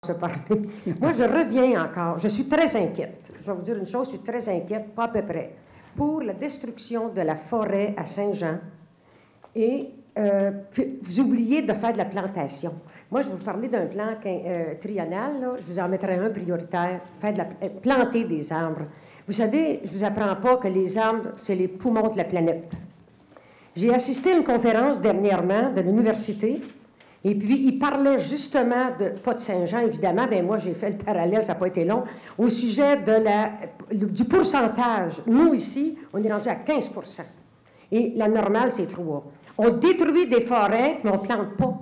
se parler. Moi, je reviens encore. Je suis très inquiète. Je vais vous dire une chose, je suis très inquiète, pas à peu près, pour la destruction de la forêt à Saint-Jean. Et vous oubliez de faire de la plantation. Moi, je vais vous parler d'un plan triennal. Là. Je vous en mettrai un prioritaire. Planter des arbres. Vous savez, je ne vous apprends pas que les arbres, c'est les poumons de la planète. J'ai assisté à une conférence dernièrement de l'université. Et puis, il parlait justement, pas de Saint-Jean, évidemment, mais moi, j'ai fait le parallèle, ça n'a pas été long, au sujet du pourcentage. Nous, ici, on est rendu à 15 %. Et la normale, c'est 3. On détruit des forêts, mais on ne plante pas.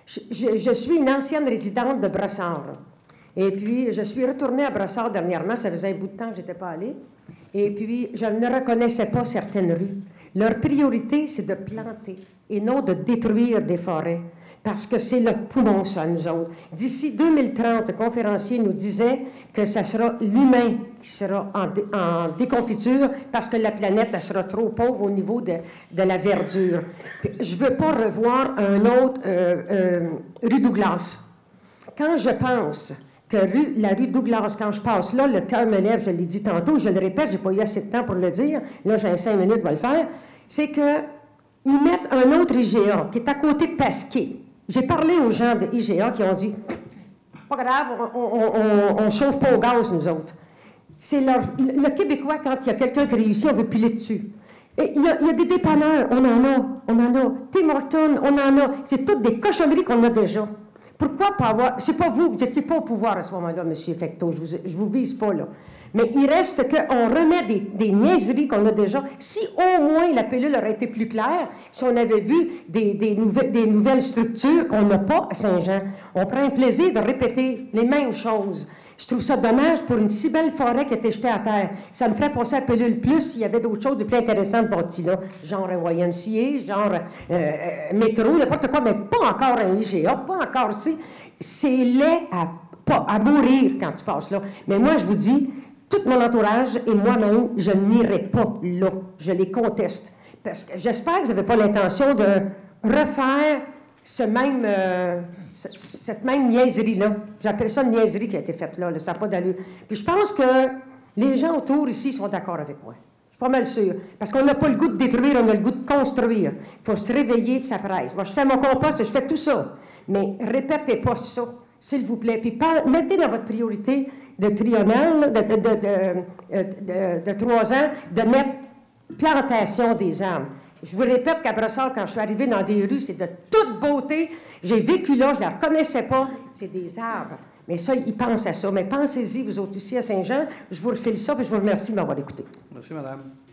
Je suis une ancienne résidente de Brossard. Et puis, je suis retournée à Brossard dernièrement, ça faisait un bout de temps que je n'étais pas allée. Et puis, je ne reconnaissais pas certaines rues. Leur priorité, c'est de planter et non de détruire des forêts. Parce que c'est le poumon, ça, nous autres. D'ici 2030, le conférencier nous disait que ce sera l'humain qui sera en déconfiture parce que la planète, elle sera trop pauvre au niveau de la verdure. Je ne veux pas revoir un autre rue Douglas. Quand je pense que la rue Douglas, quand je passe là, le cœur me lève, je l'ai dit tantôt, je le répète, je n'ai pas eu assez de temps pour le dire, là j'ai 5 minutes, je vais le faire, c'est qu'ils mettent un autre IGA qui est à côté de Pasquier. J'ai parlé aux gens de IGA qui ont dit « Pas grave, on ne chauffe pas au gaz, nous autres. » C'est le Québécois, quand il y a quelqu'un qui réussit, on veut piler dessus. Et il y a des dépanneurs, on en a. Tim Hortons, on en a. C'est toutes des cochonneries qu'on a déjà. Pourquoi pas avoir... C'est pas vous n'étiez pas au pouvoir à ce moment-là, M. Fecteau, je vous vise pas là. Mais il reste qu'on remet des niaiseries qu'on a déjà. Si au moins la pilule aurait été plus claire, si on avait vu des nouvelles structures qu'on n'a pas à Saint-Jean, on prend un plaisir de répéter les mêmes choses. Je trouve ça dommage pour une si belle forêt qui a été jetée à terre. Ça me ferait penser à pilule plus s'il y avait d'autres choses de plus intéressantes bâties là, genre YMCA, genre métro, n'importe quoi, mais pas encore un IGA, pas encore, c'est laid à mourir quand tu passes là. Mais moi, je vous dis, tout mon entourage et moi-même, je n'irai pas là. Je les conteste. Parce que j'espère que vous n'avez pas l'intention de refaire cette même niaiserie-là. J'appelle ça une niaiserie qui a été faite là. Ça n'a pas d'allure. Puis je pense que les gens autour ici sont d'accord avec moi. Je suis pas mal sûre. Parce qu'on n'a pas le goût de détruire, on a le goût de construire. Il faut se réveiller, puis ça presse. Moi, je fais mon compost et je fais tout ça. Mais répétez pas ça, s'il vous plaît. Puis mettez dans votre priorité de triennal, de 3 ans, de mettre plantation des arbres. Je vous répète qu'à Brossard, quand je suis arrivée dans des rues, c'est de toute beauté. J'ai vécu là, je ne la reconnaissais pas. C'est des arbres. Mais ça, ils pensent à ça. Mais pensez-y, vous autres ici à Saint-Jean. Je vous refile ça, puis je vous remercie de m'avoir écouté. Merci, madame.